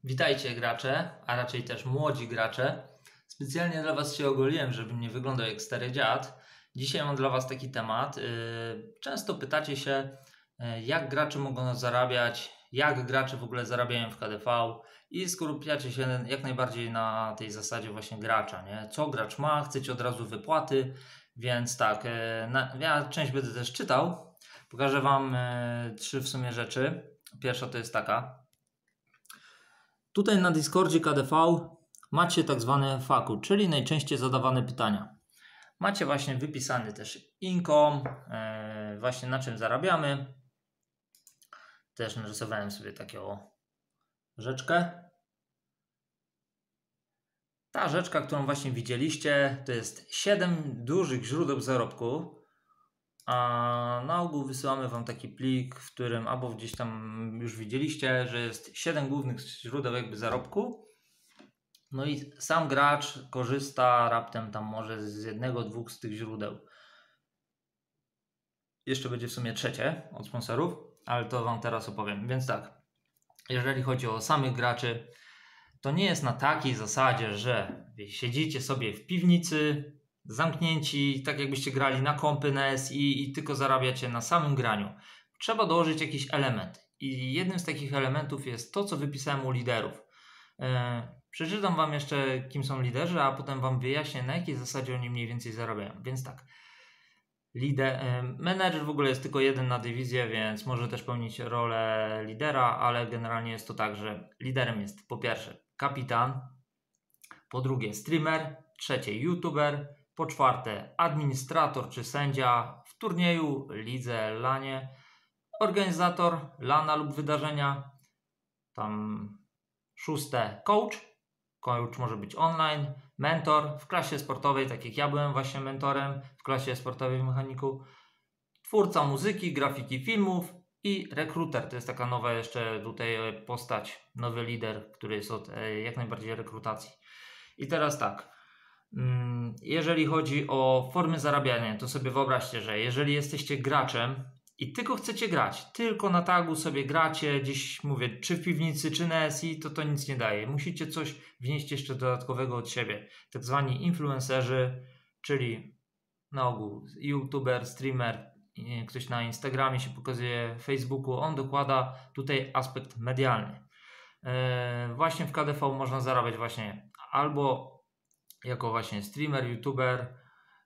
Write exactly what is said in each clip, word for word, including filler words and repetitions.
Witajcie gracze, a raczej też młodzi gracze. Specjalnie dla Was się ogoliłem, żebym nie wyglądał jak stary dziad. Dzisiaj mam dla Was taki temat. Często pytacie się, jak gracze mogą zarabiać, jak gracze w ogóle zarabiają w K D V i skupiacie się jak najbardziej na tej zasadzie właśnie gracza, nie? Co gracz ma, chcecie od razu wypłaty, więc tak, na, ja część będę też czytał. Pokażę Wam trzy w sumie rzeczy. Pierwsza to jest taka. Tutaj na Discordzie K D V macie tak zwane F A Q, czyli najczęściej zadawane pytania. Macie właśnie wypisany też income, yy, właśnie na czym zarabiamy. Też narysowałem sobie taką rzeczkę. Ta rzeczka, którą właśnie widzieliście, to jest siedem dużych źródeł zarobku. A na ogół wysyłamy Wam taki plik, w którym albo gdzieś tam już widzieliście, że jest siedem głównych źródeł jakby zarobku. No i sam gracz korzysta raptem tam może z jednego, dwóch z tych źródeł. Jeszcze będzie w sumie trzecie od sponsorów, ale to Wam teraz opowiem. Więc tak, jeżeli chodzi o samych graczy, to nie jest na takiej zasadzie, że siedzicie sobie w piwnicy, zamknięci, tak jakbyście grali na kompy N E S i, i tylko zarabiacie na samym graniu. Trzeba dołożyć jakiś element. I jednym z takich elementów jest to, co wypisałem u liderów. Yy, przeczytam Wam jeszcze, kim są liderzy, a potem Wam wyjaśnię, na jakiej zasadzie oni mniej więcej zarabiają. Więc tak, lider, yy, menedżer w ogóle jest tylko jeden na dywizję, więc może też pełnić rolę lidera, ale generalnie jest to tak, że liderem jest po pierwsze kapitan, po drugie streamer, trzecie youtuber, po czwarte administrator czy sędzia w turnieju, lidze, lanie, organizator lana lub wydarzenia, tam szóste coach, coach może być online, mentor w klasie sportowej, tak jak ja byłem właśnie mentorem w klasie sportowej w mechaniku, twórca muzyki, grafiki filmów i rekruter, to jest taka nowa jeszcze tutaj postać, nowy lider, który jest od jak najbardziej rekrutacji. I teraz tak, jeżeli chodzi o formy zarabiania, to sobie wyobraźcie, że jeżeli jesteście graczem i tylko chcecie grać, tylko na tagu sobie gracie, gdzieś mówię, czy w piwnicy, czy na S I, to to nic nie daje. Musicie coś wnieść jeszcze dodatkowego od siebie. Tak zwani influencerzy, czyli na ogół youtuber, streamer, ktoś na Instagramie się pokazuje, Facebooku, on dokłada tutaj aspekt medialny. Yy, właśnie w K D V można zarabiać właśnie albo jako właśnie streamer, youtuber,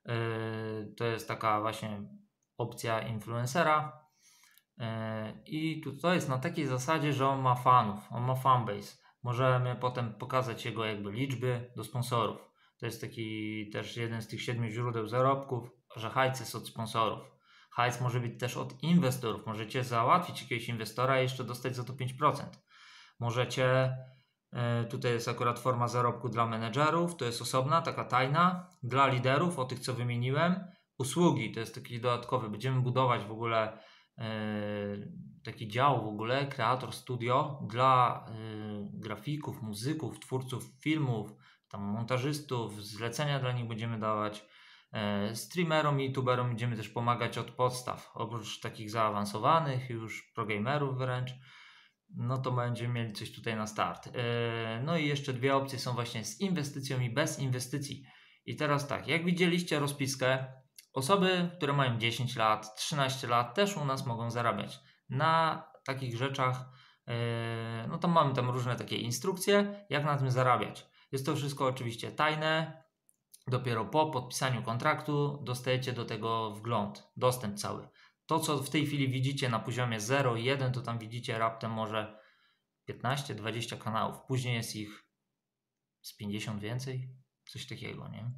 yy, to jest taka właśnie opcja influencera yy, i tu, to jest na takiej zasadzie, że on ma fanów, on ma fanbase. Możemy potem pokazać jego jakby liczby do sponsorów. To jest taki też jeden z tych siedmiu źródeł zarobków, że hajs jest od sponsorów. Hajs może być też od inwestorów. Możecie załatwić jakiegoś inwestora i jeszcze dostać za to pięć procent. Możecie, tutaj jest akurat forma zarobku dla menedżerów, to jest osobna, taka tajna, dla liderów, o tych co wymieniłem, usługi, to jest taki dodatkowy, będziemy budować w ogóle yy, taki dział w ogóle, kreator studio dla yy, grafików, muzyków, twórców filmów, tam montażystów, zlecenia dla nich będziemy dawać, yy, streamerom i youtuberom będziemy też pomagać od podstaw, oprócz takich zaawansowanych już progamerów wręcz. No to będziemy mieli coś tutaj na start. Yy, no i jeszcze dwie opcje są właśnie z inwestycją i bez inwestycji. I teraz tak, jak widzieliście rozpiskę, osoby, które mają dziesięć lat, trzynaście lat też u nas mogą zarabiać. Na takich rzeczach, yy, no to mamy tam różne takie instrukcje, jak na tym zarabiać. Jest to wszystko oczywiście tajne. Dopiero po podpisaniu kontraktu dostajecie do tego wgląd, dostęp cały. To, co w tej chwili widzicie na poziomie zero i jeden, to tam widzicie raptem może piętnaście dwadzieścia kanałów. Później jest ich z pięćdziesiąt więcej, coś takiego, nie?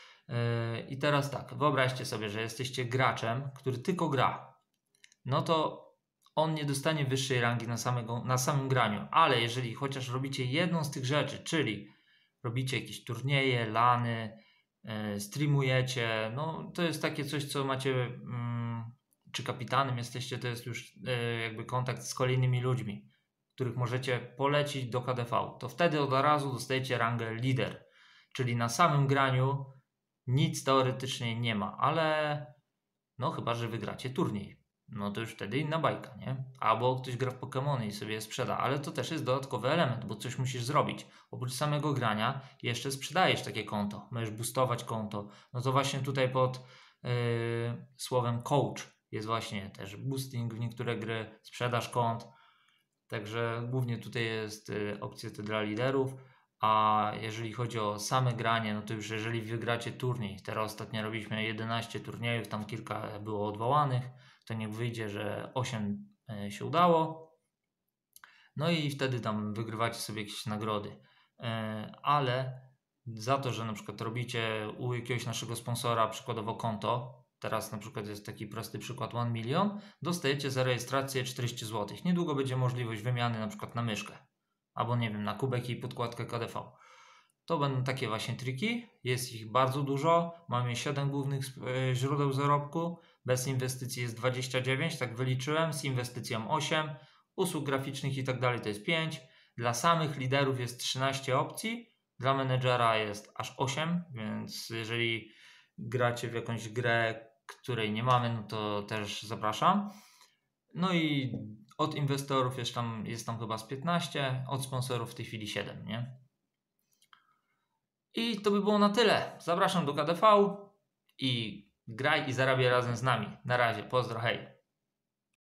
Yy, I teraz tak, wyobraźcie sobie, że jesteście graczem, który tylko gra. No to on nie dostanie wyższej rangi na, samego, na samym graniu, ale jeżeli chociaż robicie jedną z tych rzeczy, czyli robicie jakieś turnieje, lany, yy, streamujecie, no to jest takie coś, co macie... Yy, czy kapitanem jesteście, to jest już yy, jakby kontakt z kolejnymi ludźmi, których możecie polecić do K D V. To wtedy od razu dostajecie rangę lider, czyli na samym graniu nic teoretycznie nie ma, ale no chyba, że wygracie turniej. no to już wtedy inna bajka, nie? Albo ktoś gra w Pokémony i sobie je sprzeda, ale to też jest dodatkowy element, bo coś musisz zrobić. Oprócz samego grania jeszcze sprzedajesz takie konto, możesz boostować konto. No to właśnie tutaj pod yy, słowem coach jest właśnie też boosting w niektóre gry, sprzedaż kont. Także głównie tutaj jest yy, opcja te dla liderów. A jeżeli chodzi o same granie, no to już jeżeli wygracie turniej, teraz ostatnio robiliśmy jedenaście turniejów, tam kilka było odwołanych, to niech wyjdzie, że osiem się udało. No i wtedy tam wygrywacie sobie jakieś nagrody. Ale za to, że na przykład robicie u jakiegoś naszego sponsora przykładowo konto, teraz na przykład jest taki prosty przykład jeden milion, dostajecie za rejestrację czterdzieści złotych. Niedługo będzie możliwość wymiany na przykład na myszkę. Albo nie wiem, na kubek i podkładkę K D V. To będą takie właśnie triki. Jest ich bardzo dużo. Mamy siedem głównych źródeł zarobku. Bez inwestycji jest dwadzieścia dziewięć, tak wyliczyłem. Z inwestycją osiem. Usług graficznych i tak dalej to jest pięć. Dla samych liderów jest trzynaście opcji. Dla menedżera jest aż osiem, więc jeżeli gracie w jakąś grę, której nie mamy, no to też zapraszam. No i od inwestorów jest tam, jest tam chyba z piętnaście, od sponsorów w tej chwili siedem, nie? I to by było na tyle. Zapraszam do K D V i graj i zarabiaj razem z nami. Na razie, pozdro, hej.